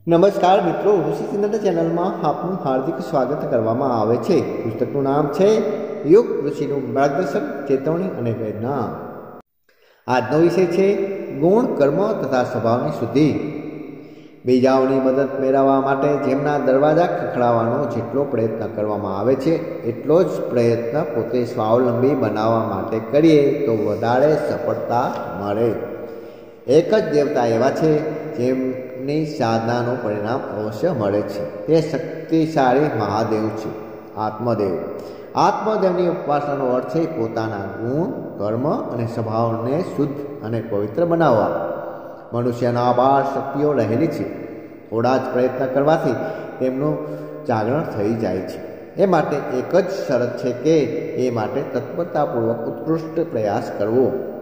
નમસ્કાર મિત્રો, ઋષિ ચિંતન ચેનલમાં આપનું હાર્દિક સ્વાગત કરવામાં આવે છે. પુસ્તકનું નામ છે યુગ ઋષિનું માર્ગદર્શન, ચેતવણી અને પ્રેરણા. આજનો વિષય છે ગુણ, કર્મ તથા સ્વભાવની શુદ્ધિ. બીજાઓની મદદ મેળવવા માટે જેમના દરવાજા ખખડાવવાનો જેટલો પ્રયત્ન કરવામાં આવે છે, એટલો જ પ્રયત્ન પોતે સ્વાવલંબી બનાવવા માટે કરીએ તો વધારે સફળતા મળે. એક જ દેવતા એવા છે જેમની સાધનાનું પરિણામ અવશ્ય મળે છે. તે શક્તિશાળી મહાદેવ છે, આત્મદેવ. આત્મદેવની ઉપાસનાનો અર્થ છે પોતાના ગુણ, કર્મ અને સ્વભાવને શુદ્ધ અને પવિત્ર બનાવવા. મનુષ્યના અપાર શક્તિઓ રહેલી છે. થોડા જ પ્રયત્ન કરવાથી તેમનું જાગરણ થઈ જાય છે. એ માટે એક જ શરત છે કે એ માટે તત્પરતાપૂર્વક ઉત્કૃષ્ટ પ્રયાસ કરવો.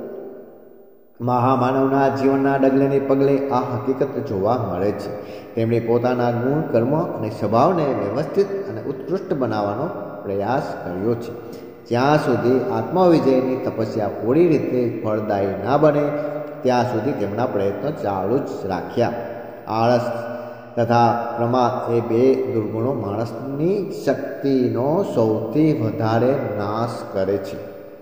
મહામાનવના જીવનના ડગલે પગલે આ હકીકત જોવા મળે છે. તેમણે પોતાના ગુણ, કર્મ અને સ્વભાવને વ્યવસ્થિત અને ઉત્કૃષ્ટ બનાવવાનો પ્રયાસ કર્યો છે. જ્યાં સુધી આત્મવિજયની તપસ્યા પૂરી રીતે ફળદાયી ના બને ત્યાં સુધી તેમના પ્રયત્નો ચાલુ જ રાખ્યા. આળસ તથા પ્રમાદ એ બે દુર્ગુણો માણસની શક્તિનો સૌથી વધારે નાશ કરે છે.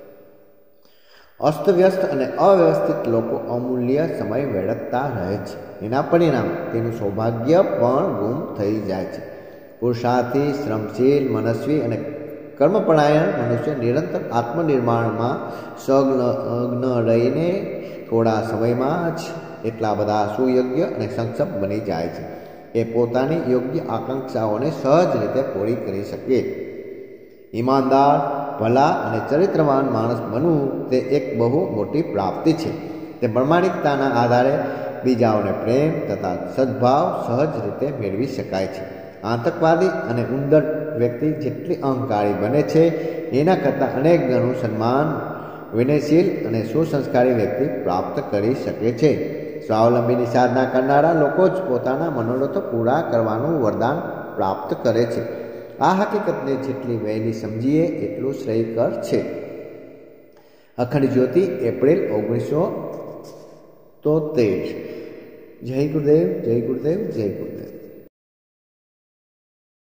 અસ્તવ્યસ્ત અને અવ્યવસ્થિત લોકો અમૂલ્ય સમય વેડફતા રહે છે. એના પરિણામ તેનું સૌભાગ્ય પણ ગુમ થઈ જાય છે. પુરુષાર્થી, શ્રમશીલ, મનસ્વી અને કર્મપરાયણ મનુષ્ય નિરંતર આત્મનિર્માણમાં સંલગ્ન રહીને થોડા સમયમાં જ એટલા બધા સુયોગ્ય અને સક્ષમ બની જાય છે કે પોતાની યોગ્ય આકાંક્ષાઓને સહજ રીતે પૂરી કરી શકે. ઈમાનદાર, ભલા અને ચરિત્રવાન માણસ બનવું તે એક બહુ મોટી પ્રાપ્તિ છે. તે પ્રમાણિકતાના આધારે બીજાઓને પ્રેમ તથા સદભાવ સહજ રીતે મેળવી શકાય છે. આતંકવાદી અને ઉદ્ધત વ્યક્તિ જેટલી અહંકારી બને છે, એના કરતાં અનેક ગણું સન્માન વિનયશીલ અને સુસંસ્કારી વ્યક્તિ પ્રાપ્ત કરી શકે છે. સ્વાવલંબીની સાધના કરનારા લોકો જ પોતાના મનોરથો પૂરા કરવાનું વરદાન પ્રાપ્ત કરે છે. આ હકીકતને જેટલી વહેલી સમજીએ એટલું શ્રેયકર છે. અખંડ જ્યોતિ, એપ્રિલ 1973. જય ગુરુદેવ, જય ગુરુદેવ, જય ગુરુદેવ.